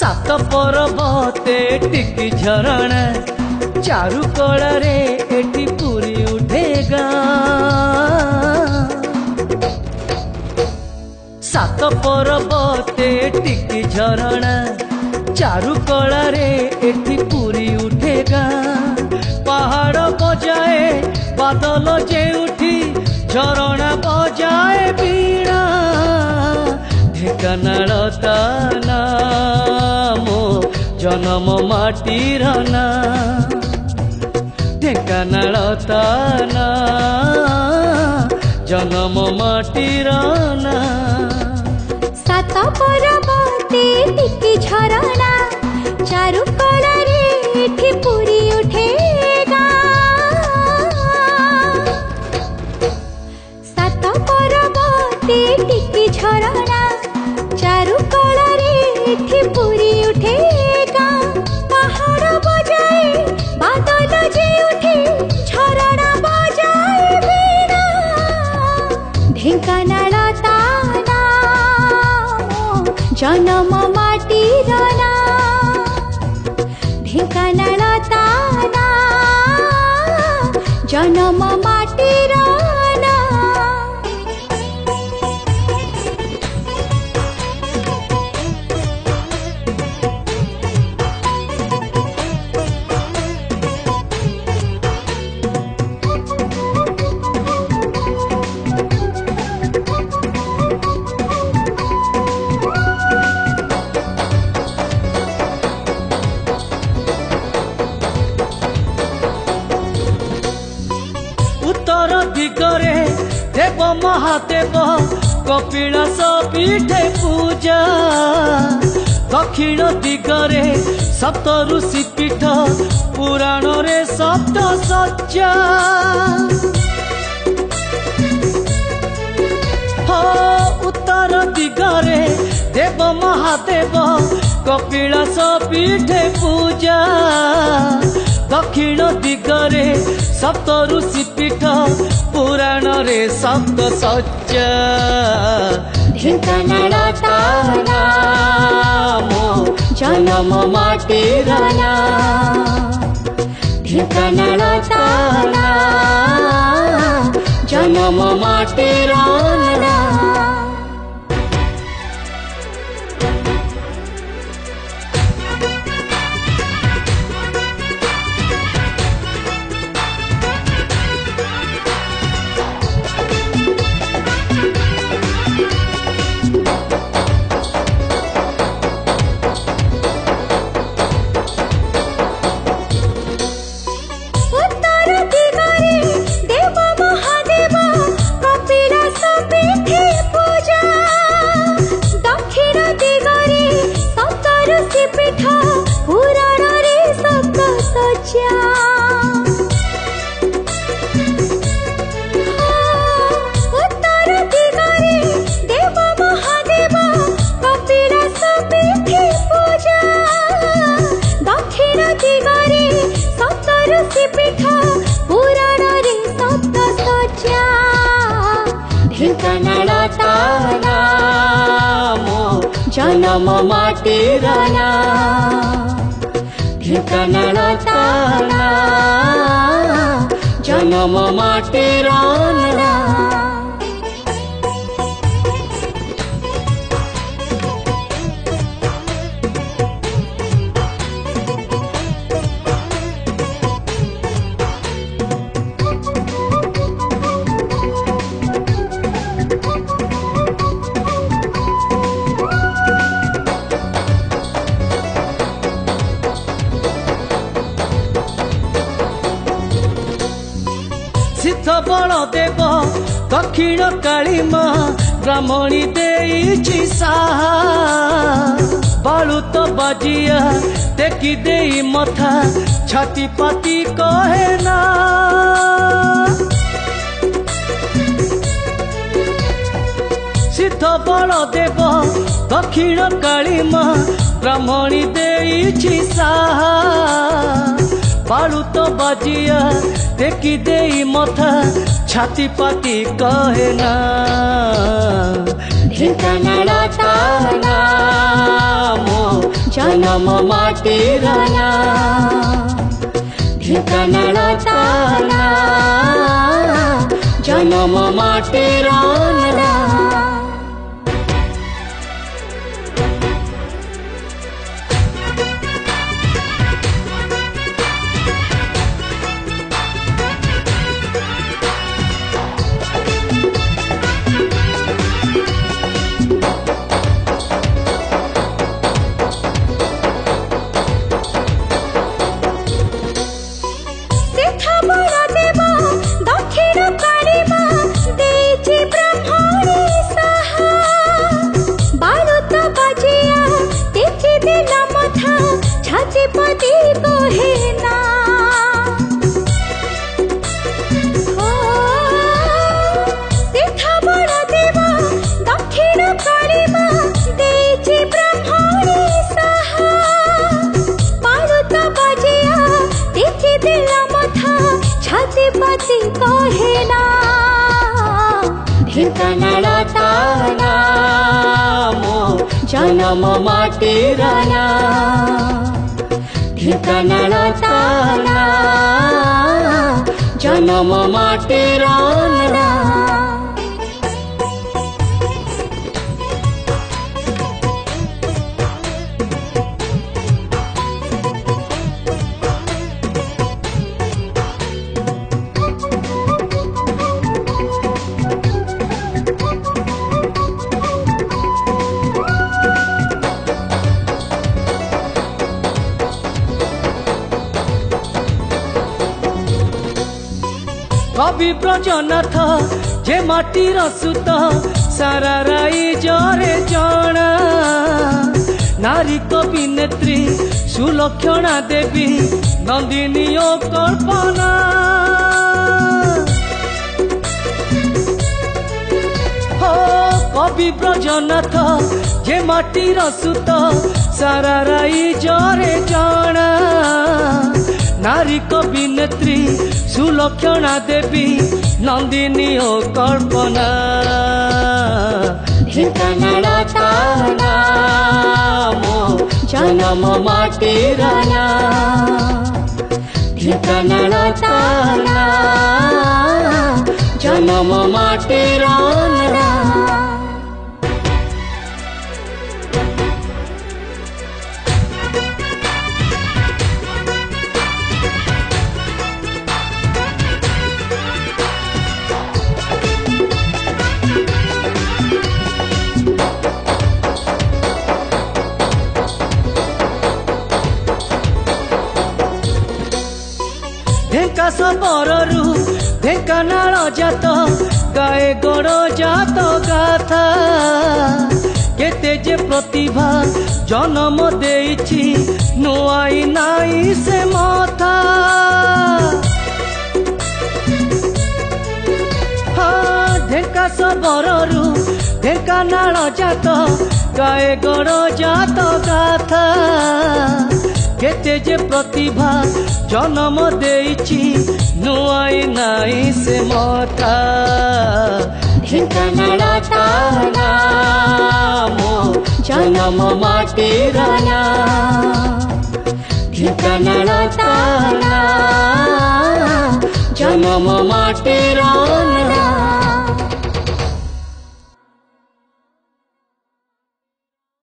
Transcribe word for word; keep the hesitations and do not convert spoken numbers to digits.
सात पर्वते टिकी झरणा चारु कलारे एठी पूरी उठेगा सात पर्वते टिकी झरणा चारु कलारे एठी पूरी उठेगा पहाड़ बजाए बादल जे उठी झरणा बजाए बीणा ढेंकानाल ताना मो जनम माटीर ना ढेंकानाल ताना जनम माटीर ना सात पर्वते टिकी झरणा चारु कलारे एठी पूरी उठेगा सात पर्वते टिकी झरणा चारु कलारे एठी पूरी उठेगा पहाड़ बजाए बादल जे उठे झरणा बजाए बीणा ढेंकानाल ताना जनम माटीर ना ढेंकानाल ताना जनम माटीर ना दिगरे देव महादेव कपिलास पीठे पूजा दक्षिण दिगरे सप्त ऋषि पीठ पुराण रे सप्त सज्जा हो उत्तर दिगरे देव महादेव कपिलास पीठे पूजा दक्षिण दिगरे सप्त ऋषि पीठ पुराण रे सप्त सज्जा ढेंकानाल ताना मो जनम माटीर ना ढेंकानाल ताना जनम माटीर ना ढेंकानाल ताना मो जनम माटीर ना ढेंकानाल ताना जनम माटीर ना बलदेव दक्षिण काली माँ ब्राह्मणी देईची साहा बालुत बाजिया देखी देई मथा छाती पाती कहे ना सिद्ध बलदेव दक्षिण काली माँ ब्राह्मणी देईची साहा बालुत बाजिया देखी देई मथा छाती पाती कहे ना ढेंकानाल ताना मो जनम माटीर ना ढेंकानाल ताना जनम माटीर ना। ढेंकानाल ताना मो जनम माटीर ना ढेंकानाल ताना जनम माटीर ना। कवि ब्रजनाथ जे माटीर सुत सारा राई जरे जणा नारी कविनेत्री सुलक्षणा देवी नंदिनी ओ कल्पना। हो कवि ब्रजनाथ जे माटीर सुत सारा राई जरे जणा नारी कविनेत्री सुलक्षणा देवी नंदिनी ओ कल्पना। ढेंकानाल ताना मो जनम माटीर ना ढेंकानाल ताना जनम माटीर ना। ढेंका सबरु ढेंकानाल जात गाए गड़ जात गाथा केते जे प्रतिभा जन्म देइछि नुआई नाई से माथा। हाँ ढेंका सबरु ढेंकानाल जात गाए गड़ जात गाथा केते जे प्रतिभा जन्म देइछि नुआई नाई से माथा। ढेंकानाल ताना मो जनम माटीर ना ढेंकानाल ताना जनम माटीर